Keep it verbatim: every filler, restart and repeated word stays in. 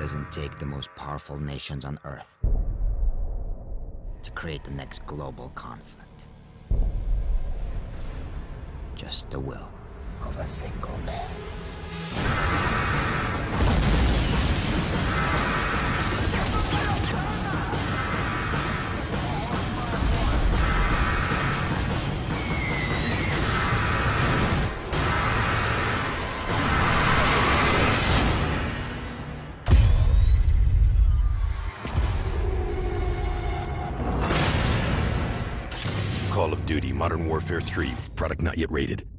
doesn't take the most powerful nations on Earth to create the next global conflict. Just the will of a single man. Call of Duty Modern Warfare three. Product not yet rated.